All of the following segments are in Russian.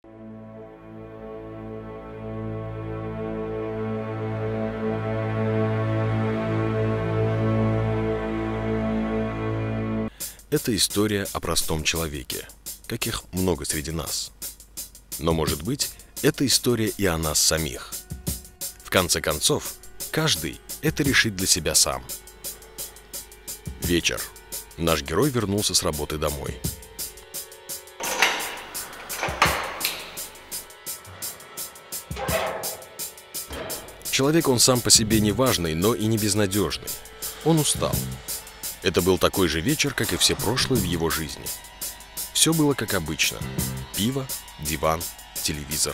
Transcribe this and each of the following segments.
Это история о простом человеке, каких много среди нас. Но, может быть, это история и о нас самих. В конце концов, каждый это решит для себя сам. Вечер. Наш герой вернулся с работы домой. Человек он сам по себе не важный, но и не безнадежный. Он устал. Это был такой же вечер, как и все прошлые в его жизни. Все было как обычно. Пиво, диван, телевизор.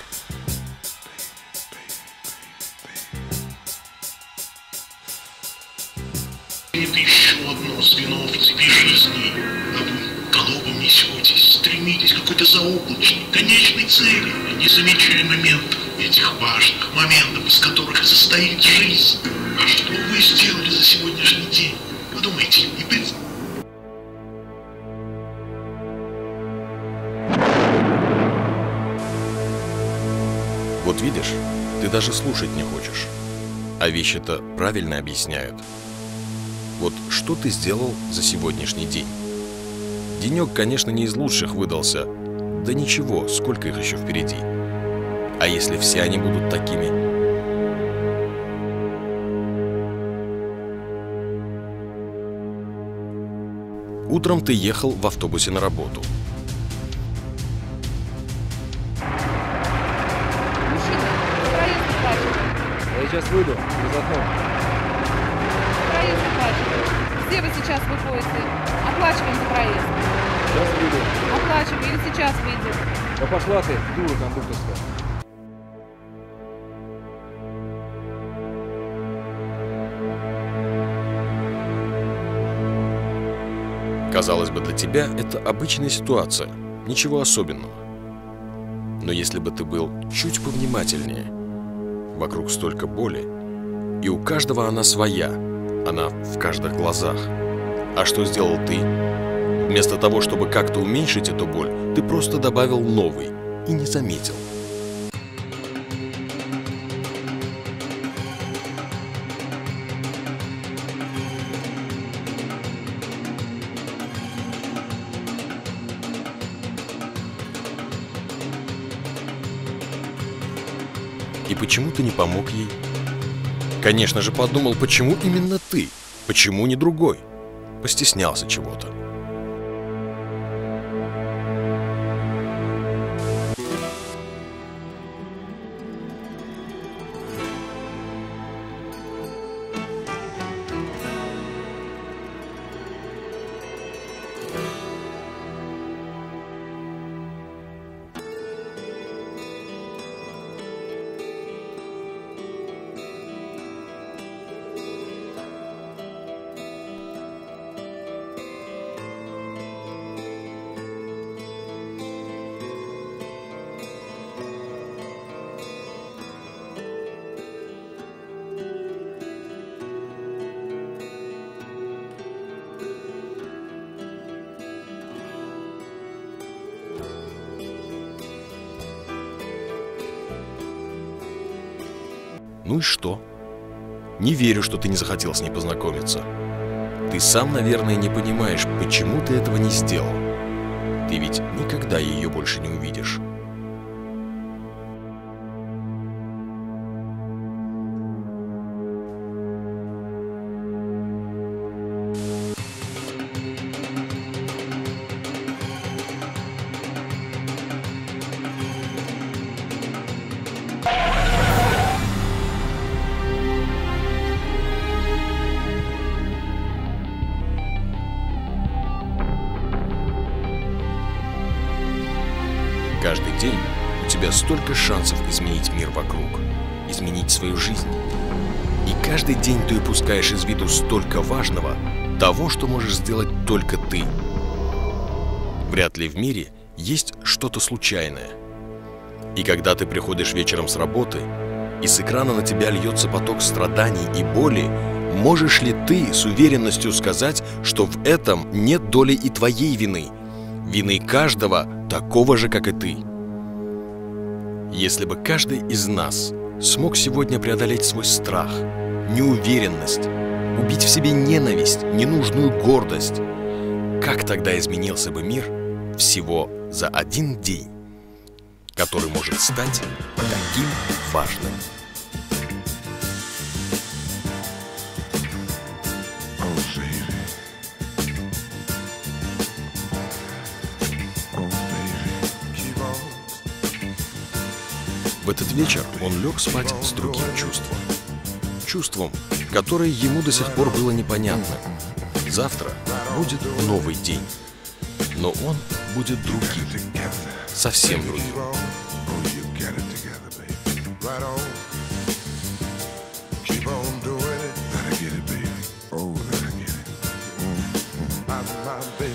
Это еще одно звено в цепи жизни. А вы галопом несетесь, стремитесь к какой-то заоблачной, конечной цели, не замечая моментов, этих важных моментов, из которых и состоит жизнь. А что вы сделали за сегодняшний день? Подумайте и представьте. Вот видишь, ты даже слушать не хочешь. А вещи-то правильно объясняют. Вот что ты сделал за сегодняшний день? Денек, конечно, не из лучших выдался. Да ничего, сколько их еще впереди. А если все они будут такими? Утром ты ехал в автобусе на работу. Мужчина, проезд оплачиваем. Я сейчас выйду, без окна. Проезд оплачиваем. Где вы сейчас выходите? Оплачиваем за проезд. Сейчас выйду. Оплачиваем или сейчас выйдем. Да пошла ты, дура кондукторская. Казалось бы, для тебя это обычная ситуация, ничего особенного. Но если бы ты был чуть повнимательнее, вокруг столько боли, и у каждого она своя, она в каждых глазах. А что сделал ты? Вместо того, чтобы как-то уменьшить эту боль, ты просто добавил новый и не заметил. И почему ты не помог ей? Конечно же, подумал, почему именно ты? Почему не другой? Постеснялся чего-то. Ну и что? Не верю, что ты не захотел с ней познакомиться. Ты сам, наверное, не понимаешь, почему ты этого не сделал. Ты ведь никогда ее больше не увидишь. Каждый день у тебя столько шансов изменить мир вокруг, изменить свою жизнь. И каждый день ты упускаешь из виду столько важного, того, что можешь сделать только ты. Вряд ли в мире есть что-то случайное. И когда ты приходишь вечером с работы, и с экрана на тебя льется поток страданий и боли, можешь ли ты с уверенностью сказать, что в этом нет доли и твоей вины, вины каждого такого же, как и ты? Если бы каждый из нас смог сегодня преодолеть свой страх, неуверенность, убить в себе ненависть, ненужную гордость, как тогда изменился бы мир всего за один день, который может стать таким важным? В этот вечер он лег спать с другим чувством. Чувством, которое ему до сих пор было непонятно. Завтра будет новый день, но он будет другим, совсем другим. Baby.